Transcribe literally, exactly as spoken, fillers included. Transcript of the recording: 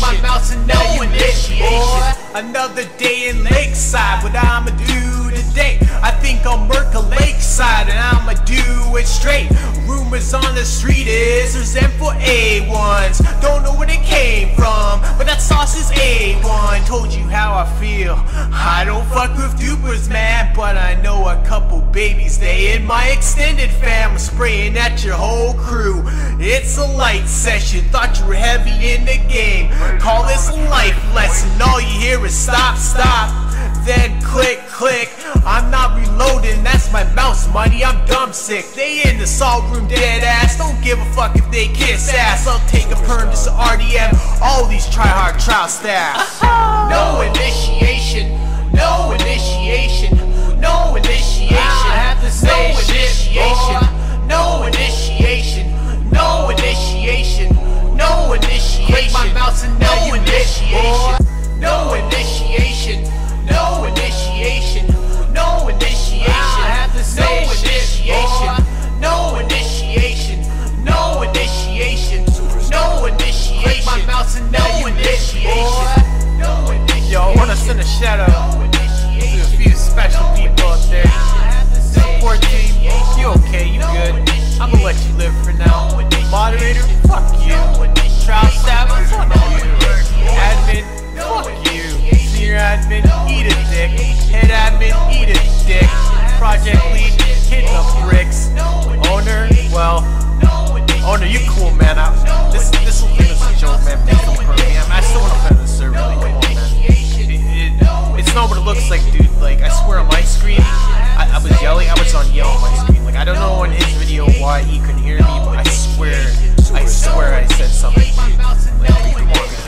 my mouth to no initiation. Another day in Lakeside, what I'ma do today? I think I'll murk a lakeside and I'ma do it straight. Rumors on the street is there's M for A ones. Don't know where they came from, but that sauce is A one. Told you how I feel. I don't fuck with dupers, man, but I know a couple babies. They in my extended fam. I'm spraying at your whole crew. It's a light session. Thought you were heavy in the game. Call this a life lesson. All you hear is stop, stop, then click, click. I'm not reloading, that's my mouse money, I'm dumb sick. They in the salt room dead ass, don't give a fuck if they kiss ass. I'll take a perm, just a R D M, all these try hard trial staffs. No initiation, no initiation, no initiation. I have to say no initiation, no initiation, no initiation, no initiation. Click my mouse and no initiation. No initiation, no initiation, no initiation. I have to say initiation, no initiation, no initiation, no initiation. Click my mouse and no initiation, no initiation. Yo, I wanna send a shout out to a few special people up there. Support team, you okay? You good? I'm gonna let you live for now. Moderator, fuck you. Trial staff, fuck you. Admin, fuck you. Senior admin, eat a dick. Head admin, eat a dick. Project lead, hit the bricks. Owner, well, owner, you cool, man. I, this this whole thing is a joke, man. Please don't hurt me. I still want to play the server. Like, come on, man. It, it, it's not what it looks like, dude. Like, I swear on my screen, I, I was yelling. I was on yell on my screen. Like, I don't know in his video why he couldn't hear me, but I swear, I swear I said something. Like, come on, man.